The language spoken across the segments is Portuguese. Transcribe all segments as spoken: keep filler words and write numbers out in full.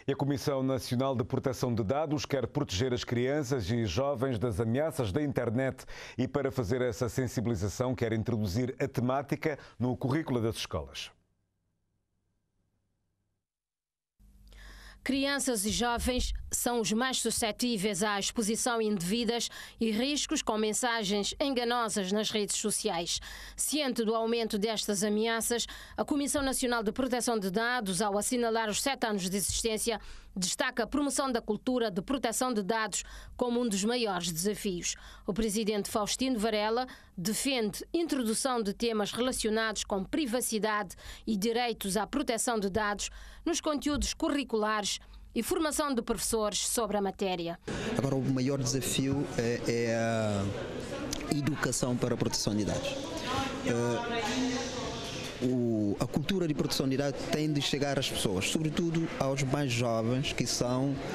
E a Comissão Nacional de Proteção de Dados quer proteger as crianças e jovens das ameaças da internet e, para fazer essa sensibilização, quer introduzir a temática no currículo das escolas. Crianças e jovens são os mais suscetíveis à exposição indevidas e riscos com mensagens enganosas nas redes sociais. Ciente do aumento destas ameaças, a Comissão Nacional de Proteção de Dados, ao assinalar os sete anos de existência, destaca a promoção da cultura de proteção de dados como um dos maiores desafios. O presidente Faustino Varela defende a introdução de temas relacionados com privacidade e direitos à proteção de dados nos conteúdos curriculares e formação de professores sobre a matéria. Agora, o maior desafio é, é a educação para a proteção de dados. Uh, o, a cultura de proteção de dados tem de chegar às pessoas, sobretudo aos mais jovens, que são uh,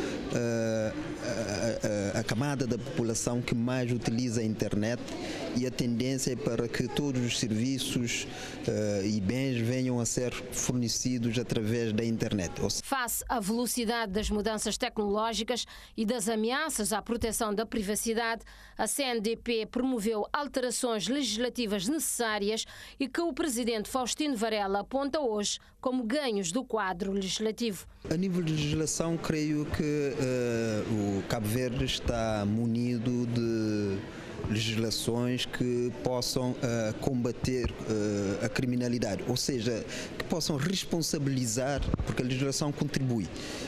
a, a, a camada da população que mais utiliza a internet, e a tendência é para que todos os serviços uh, e bens venham a ser fornecidos através da internet. Face à velocidade das mudanças tecnológicas e das ameaças à proteção da privacidade, a C N D P promoveu alterações legislativas necessárias e que o presidente Faustino Varela aponta hoje como ganhos do quadro legislativo. A nível de legislação, creio que uh, o Cabo Verde está munido de legislações que possam uh, combater uh, a criminalidade, ou seja, que possam responsabilizar, porque a legislação contribui,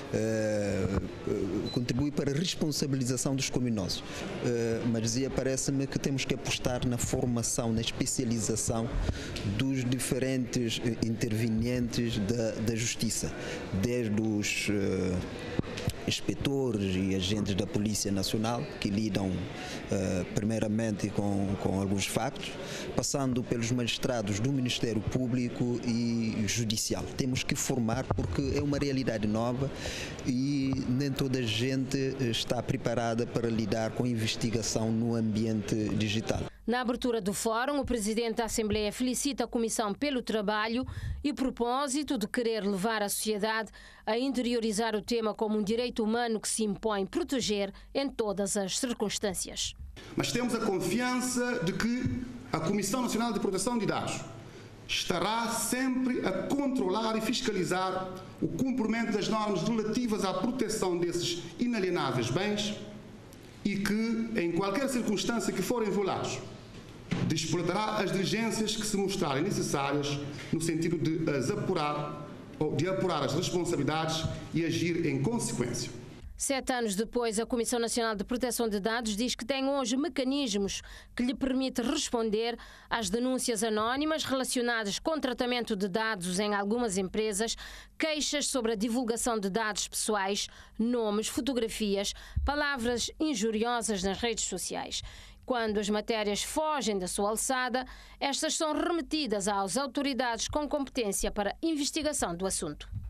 uh, uh, contribui para a responsabilização dos criminosos. Uh, mas dizia, parece-me que temos que apostar na formação, na especialização dos diferentes uh, intervenientes da, da justiça, desde os uh, inspetores e agentes da Polícia Nacional, que lidam uh, primeiramente com, com alguns factos, passando pelos magistrados do Ministério Público e Judicial. Temos que formar, porque é uma realidade nova e nem toda a gente está preparada para lidar com a investigação no ambiente digital. Na abertura do fórum, o presidente da Assembleia felicita a Comissão pelo trabalho e propósito de querer levar a sociedade a interiorizar o tema como um direito humano que se impõe proteger em todas as circunstâncias. Mas temos a confiança de que a Comissão Nacional de Proteção de Dados estará sempre a controlar e fiscalizar o cumprimento das normas relativas à proteção desses inalienáveis bens e que, em qualquer circunstância que forem violados, desplegará as diligências que se mostrarem necessárias no sentido de as apurar ou de apurar as responsabilidades e agir em consequência. Sete anos depois, a Comissão Nacional de Proteção de Dados diz que tem hoje mecanismos que lhe permitem responder às denúncias anónimas relacionadas com o tratamento de dados em algumas empresas, queixas sobre a divulgação de dados pessoais, nomes, fotografias, palavras injuriosas nas redes sociais. Quando as matérias fogem da sua alçada, estas são remetidas às autoridades com competência para a investigação do assunto.